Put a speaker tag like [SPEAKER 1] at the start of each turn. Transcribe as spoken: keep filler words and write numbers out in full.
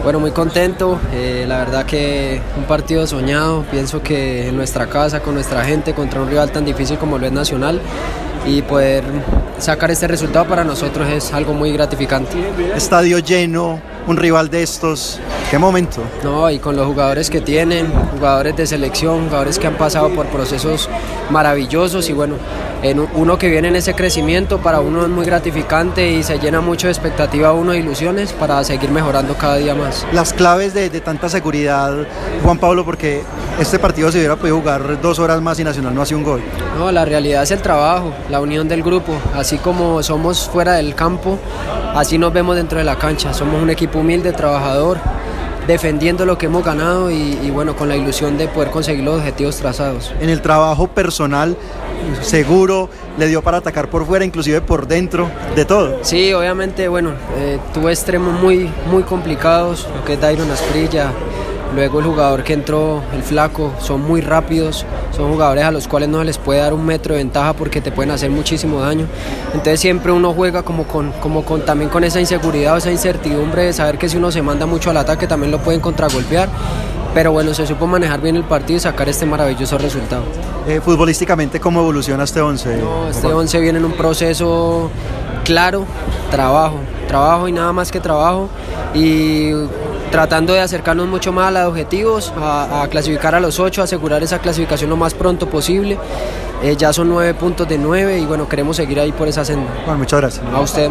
[SPEAKER 1] Bueno, muy contento, eh, la verdad que un partido soñado, pienso que en nuestra casa, con nuestra gente, contra un rival tan difícil como lo es Nacional, y poder sacar este resultado para nosotros es algo muy gratificante.
[SPEAKER 2] Estadio lleno, un rival de estos, ¿qué momento?
[SPEAKER 1] No, y con los jugadores que tienen, jugadores de selección, jugadores que han pasado por procesos maravillosos y bueno, en uno que viene en ese crecimiento para uno es muy gratificante y se llena mucho de expectativa uno de ilusiones para seguir mejorando cada día más.
[SPEAKER 2] Las claves de, de tanta seguridad, Juan Pablo, porque este partido se hubiera podido jugar dos horas más y Nacional no hace un gol.
[SPEAKER 1] No, la realidad es el trabajo, la unión del grupo, así como somos fuera del campo, así nos vemos dentro de la cancha, somos un equipo humilde, trabajador, defendiendo lo que hemos ganado y, y bueno, con la ilusión de poder conseguir los objetivos trazados.
[SPEAKER 2] En el trabajo personal, seguro, le dio para atacar por fuera, inclusive por dentro, de todo.
[SPEAKER 1] Sí, obviamente, bueno, eh, tuve extremos muy, muy complicados, lo que es Dairon Asprilla, luego el jugador que entró, el Flaco, son muy rápidos, son jugadores a los cuales no se les puede dar un metro de ventaja porque te pueden hacer muchísimo daño. Entonces siempre uno juega como con, como con también con esa inseguridad o esa incertidumbre de saber que si uno se manda mucho al ataque también lo pueden contragolpear. Pero bueno, se supo manejar bien el partido y sacar este maravilloso resultado.
[SPEAKER 2] Eh, futbolísticamente, ¿cómo evoluciona este once?
[SPEAKER 1] No, este once viene en un proceso claro, trabajo, trabajo y nada más que trabajo y tratando de acercarnos mucho más a los objetivos, a, a clasificar a los ocho, asegurar esa clasificación lo más pronto posible. Eh, ya son nueve puntos de nueve y bueno, queremos seguir ahí por esa senda.
[SPEAKER 2] Bueno, muchas gracias.
[SPEAKER 1] A usted.